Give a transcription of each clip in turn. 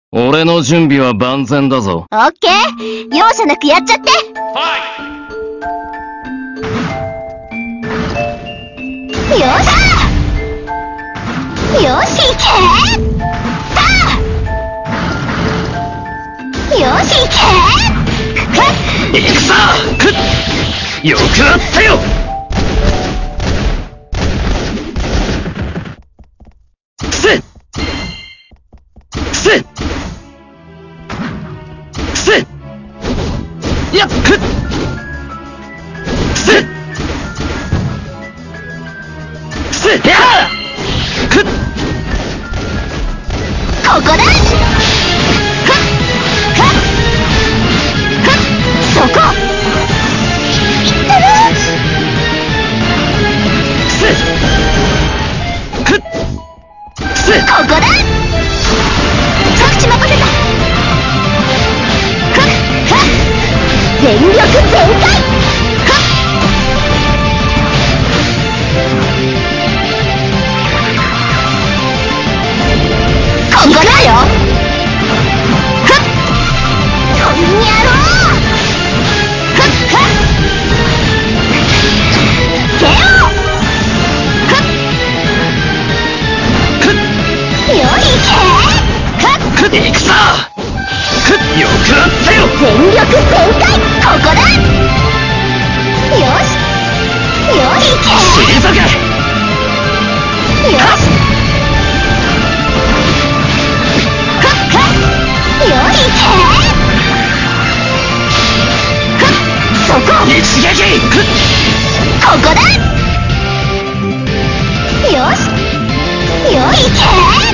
俺の準備は万全だぞ。 オッケー、容赦なくやっちゃって。よっしゃ。よし、いけ。さあ。よし、いけ。 行くぞ。よくあったよ。やっくっせっせっやくっここだ。そこいってる。 せっくっせっここだ。着地任せた。全力全開。ここだよ。こんにゃろう。ケオ。よいけ。 行くぞ。よくあったよ。 全力全開。ここだ。よし。よいけ。 退け。 よし。よいけ。そこ。 一撃。 ここだ。よし。よいけ。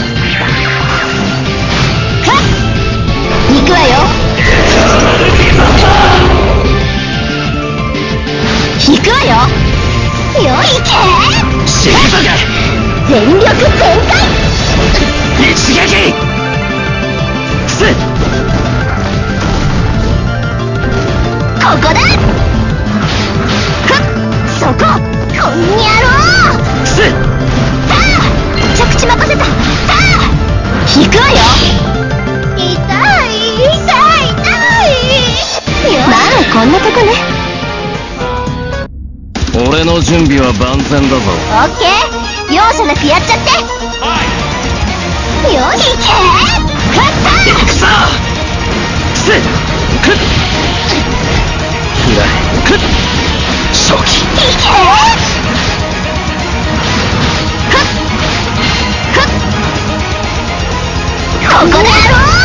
行くわよ。行くわよ。よいけ。 退け。 全力全開。 一撃。せっここだ。そこ。こんにゃろう。 せっさあ、着地任せた。さあ、行くわよ。痛いまあこんなとこね。 俺の準備は万全だぞ。 オッケー、容赦なくやっちゃって。よいけ。 行くぞ。せっくっ開くっ初期。 いけ。ここだろう。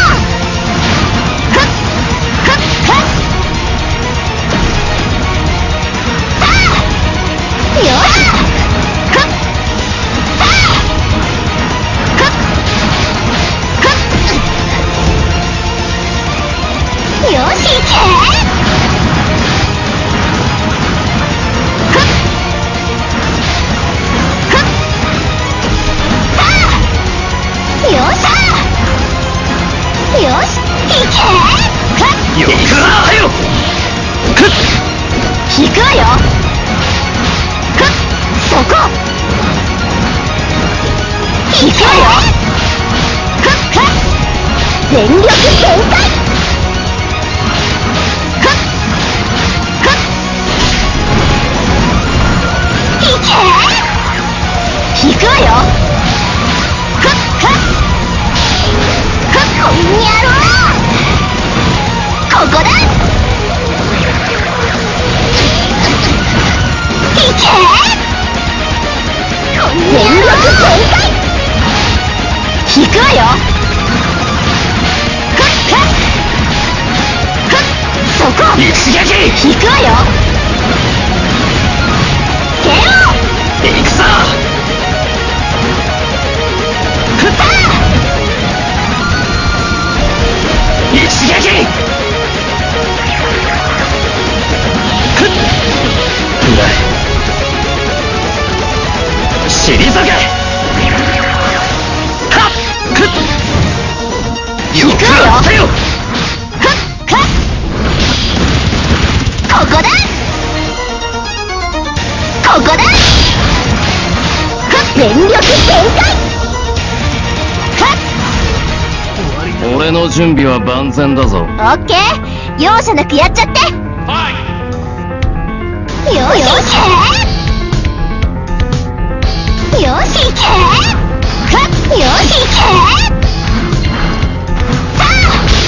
よし、いけ。よっしゃ。よし、いけ。 よくあったよ。 行くわよ。そこ。行くわよ。全力全開。いけ。行くわよ。こんにゃろう。ここだ。いけ。全力全開。行くわよ。そこ。 一撃。 行くわよ。ケオ。 行くぞ。一撃。退け。はっよくあったよ。 ここだ。ここだ。全力全開。終わりだ。 俺の準備は万全だぞ。 オッケー、容赦なくやっちゃって。よし、よしいけ、よしいけ、よしいけ、さあ、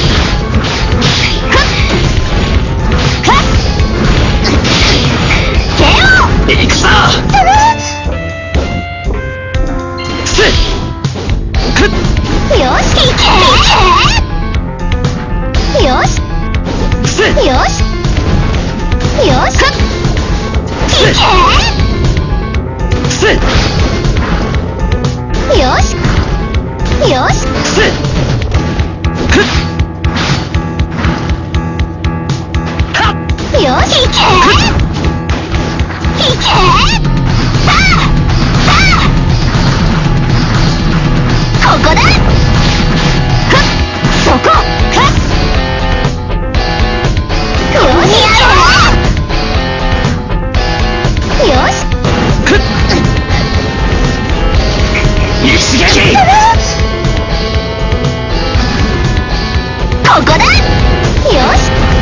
行くぞ。 よしいけ、よしよしよしいけ、よしよしよしいけ、いけ、さあさあ、ここだ、そこ、よしやろう、よし一撃、 ここだ、よし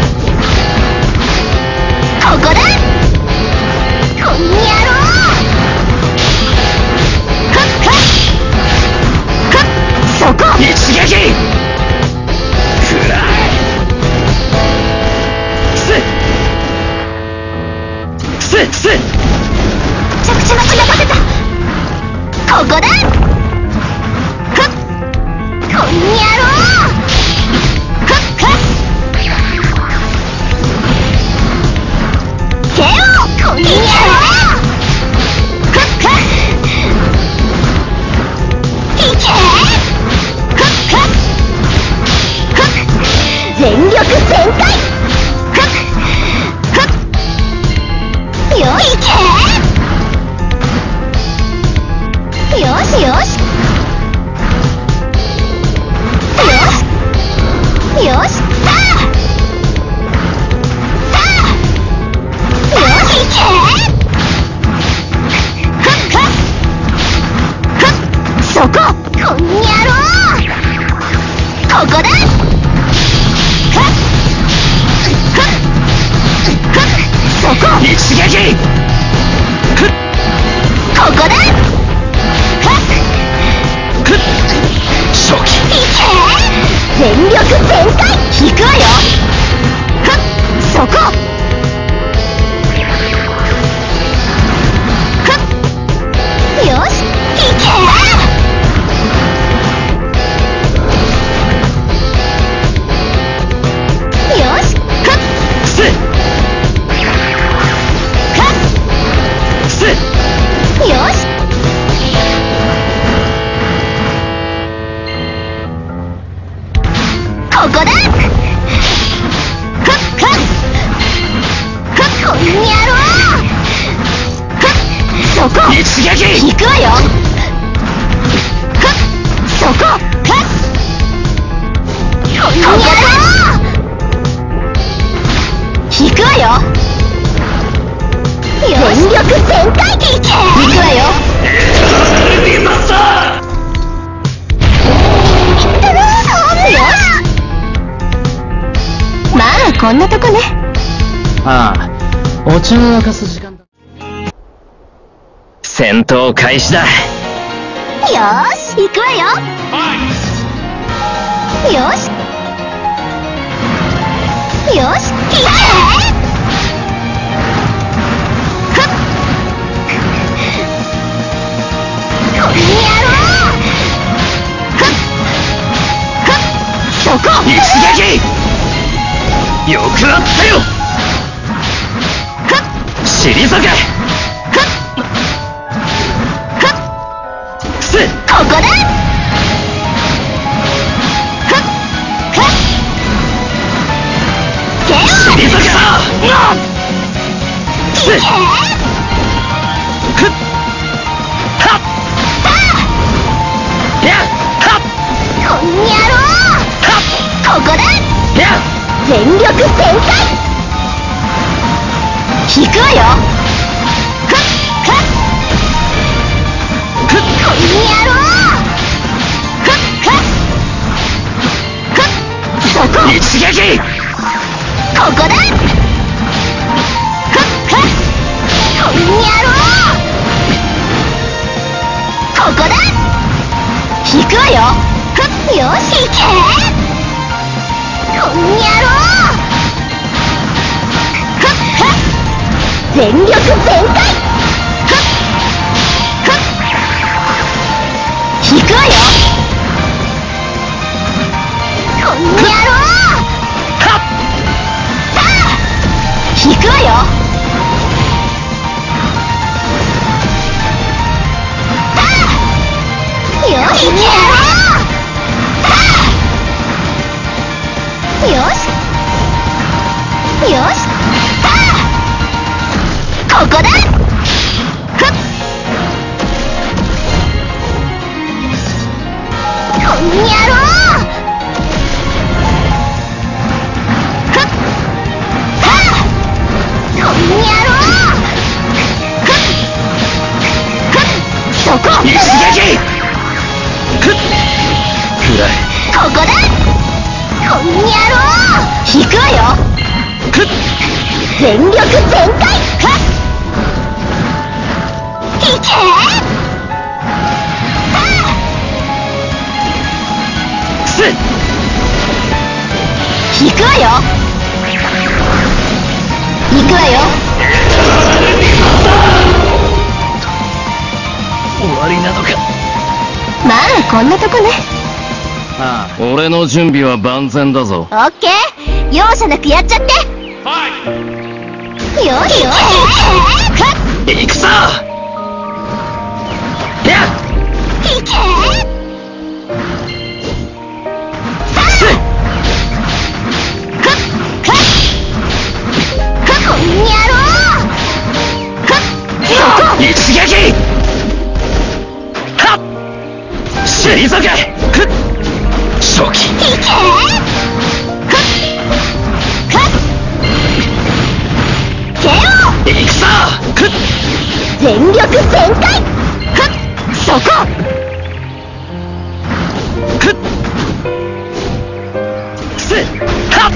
ここだ、こんにゃろう、そこ、 一撃、くらえ、 着地待ちが立てた、ここだ、こんにゃろう、手を、こんにゃろう、いけ、全力全開、よいけ、よしよしよしよし、さあさあ、よしいけ、そこ、こんにゃろう、ここだ、そこ、 一撃、 ここだ、 初期、 いけ、全力全開、引くわよ、そこ、よし、いけ、よし、よし、ここだ、こんにゃろう、そこ、 一撃、 引くわよ、そこ、こんにゃろう、引くわよ、全力全開でいけ、行くわよ、 見ました。 よし、まあこんなとこね。 ああ、お茶を沸かす時間だ。戦闘開始だ。 よーし、行くわよ、よしよし、いけ、こんにゃろう、そこ、 一撃、よくあったよ。退け、 ここだ、手を、 退けた。 いけ、こんにゃろう、ここだ、全力全開、引くわよ、こんにゃろう、 一撃。 ここだ。こんにゃろう。ここだ。引くわよ。よし行け。こんにゃろう。全力全開。引くわよ。こんにゃろう。さあ引くわよ。よし、よしよし、ここだ。こんにゃろう。こんにゃろう。そこ一撃。暗い。 ここだ。こんにゃろう。引くわよ。全力全開。いけ。引くわよ。行くわよ。 終わりなのか。 まあこんなとこね。 ああ、俺の準備は万全だぞ。 オッケー、容赦なくやっちゃって。よしよし、 行くぞ。やっいけ。こんにゃろう。 一撃。はっ退け。初期。 いけ。 行くぞ。 全力全開。そこ。 はっ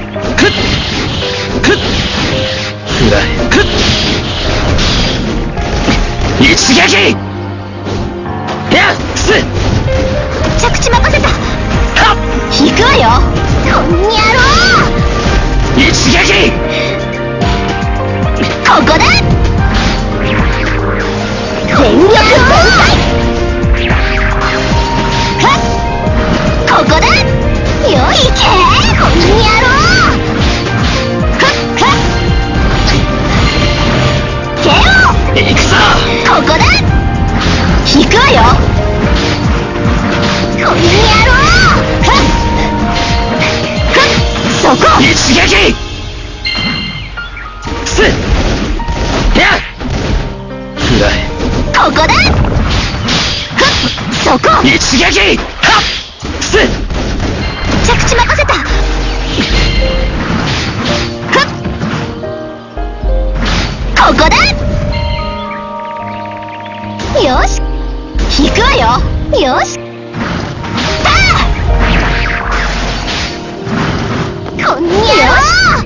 暗い。一撃。やっ着地任せた。 はっ引くわよ。こんにゃろう。 一撃。 ここだ。全力全開。ここだ。よいけ。こんにゃろう。ケオ。 行くぞ。 ここだ。引くわよ。こんにゃろう。そこ。 一撃。やっ暗い。 ここだ。そこ。 一撃。はっ着地任せた。ここだ。よし引くわよ。よし、こんにゃろ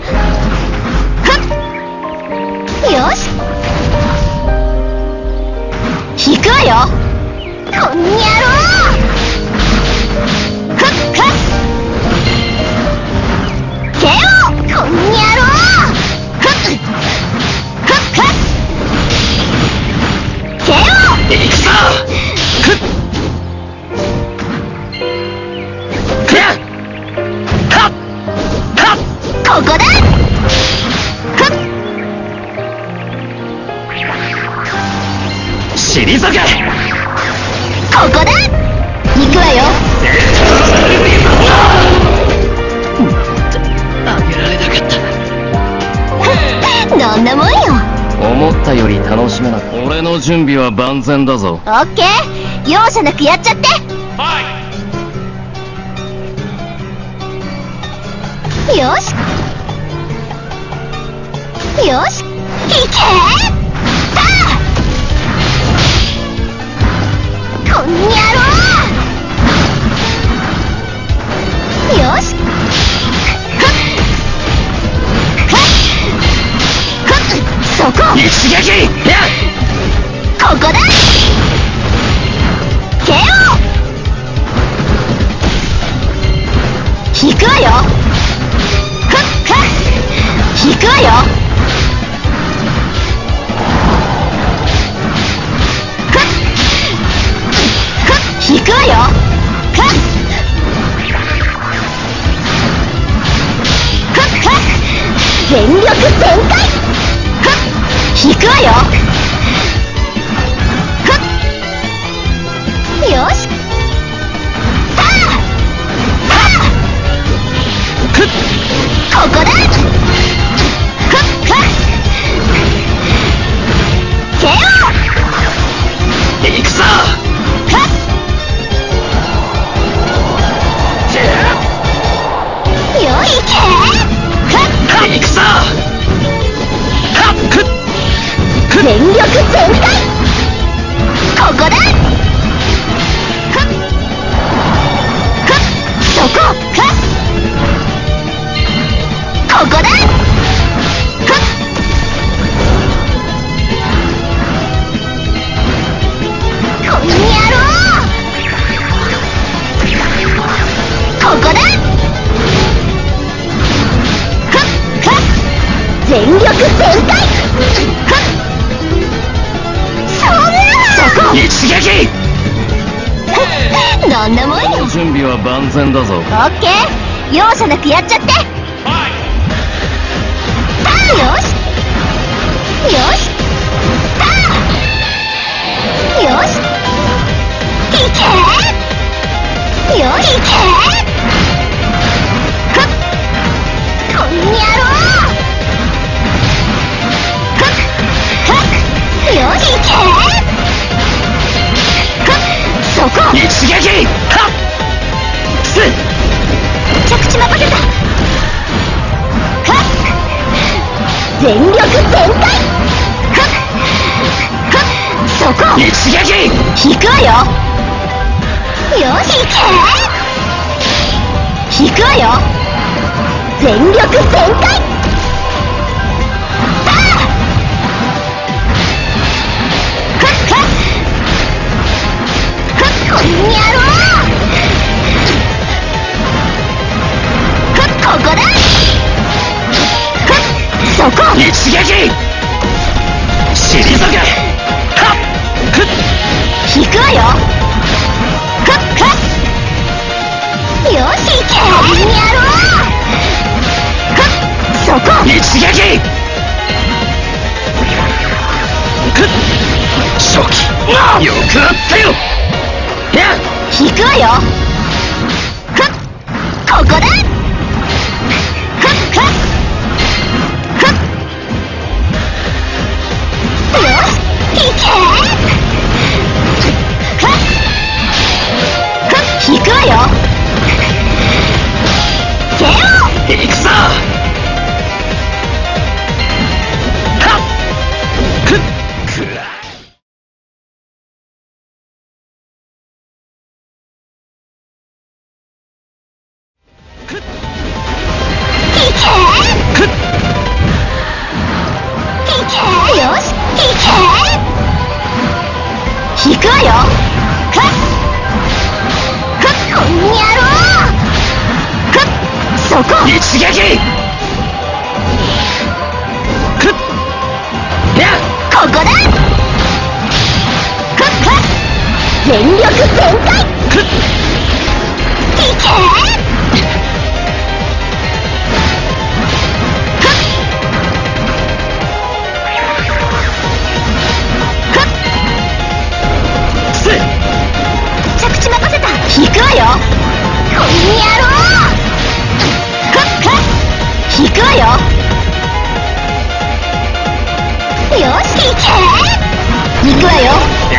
う。よし引くわよ。こんにゃろう。ケオ。こんにゃろう。ケオ。 行くぞ。 ここだ。 退け。 ここだ。行くわよ。 あげられなかった。 どんなもんよ。 思ったより楽しめなかった。俺の準備は万全だぞ。 オッケー、容赦なくやっちゃって。よしよし、いけ。こんにゃろう。よし一撃。 ここだ。KO。引くわよ。引くわよ。引くわよ。全力全開。引くわよ。よし。ここだ。KO。 行くぞ。 よいけ。 行くぞ。 全力全開。ここだ。そこ。ここだ。こんにゃろう。ここだ。全力全開。そこ。 一撃。 どんなもんよ。 準備は万全だぞ。 オッケー。容赦なくやっちゃって。よし。よし。よし。いけ。よいけ。こんにゃろう。よいけ。そこ。 一撃。 着地任せた。全力全開。そこ。 一撃。 引くわよ。よし、いけ。引くわよ。全力全開。こんにゃろう。ここだ。そこ。 一撃。退け。 引くわよ。よし、いけ。こんにゃろう。そこ。 一撃。初期。よくあったよ。 引くわよ。ここだ。よし、いけ。引くわよ。KO。 行くぞ。 よし、いけ。引くわよ。こんにゃろう。そこ。 一撃。 ここだ。全力全開。いけ。着地任せた。引くわよ。こんにゃろう。引くわよ。よし、いけ。引くわよ。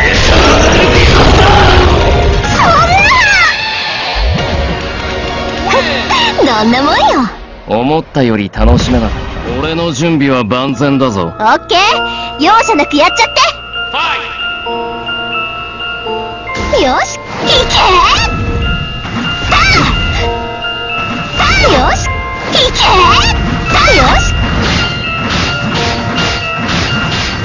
そんな。どんなもんよ。 思ったより楽しめなかった。俺の準備は万全だぞ。 オッケー。容赦なくやっちゃって。よし、いけ。よし、いけ。よし。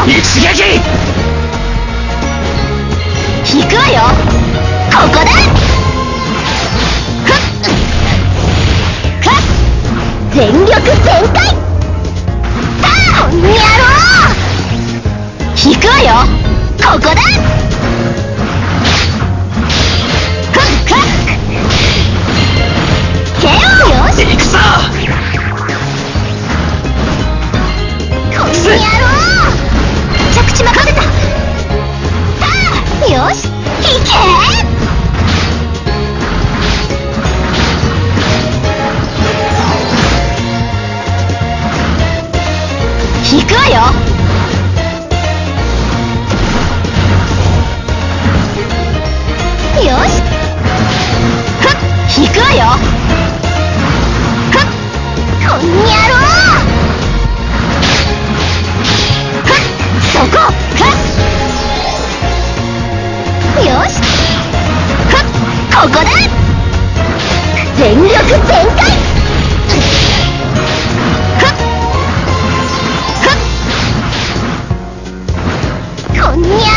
一撃引くわよ。ここだ。全力全開。この野郎。引くわよ。ここだ。ケオよし。 行くぞ。 この野郎。着地任せた。よし、行け。引くわよ。よし。引くわよ。こんにゃろそこ。よし。ここだ。全力全開。こんにゃろ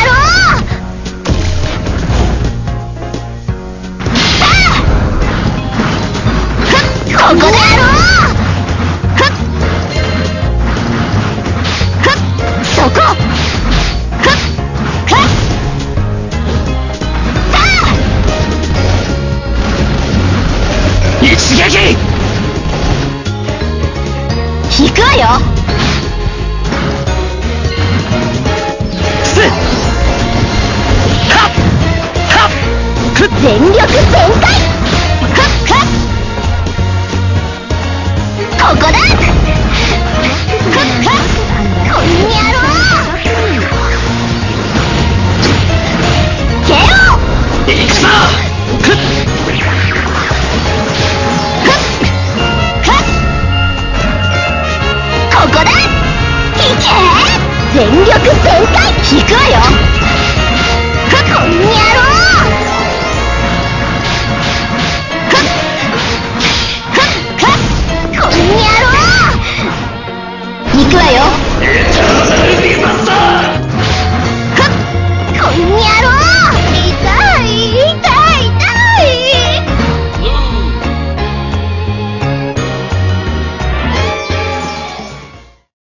ここだ。そこ。 一撃引くわよ。全力全開。ここだ。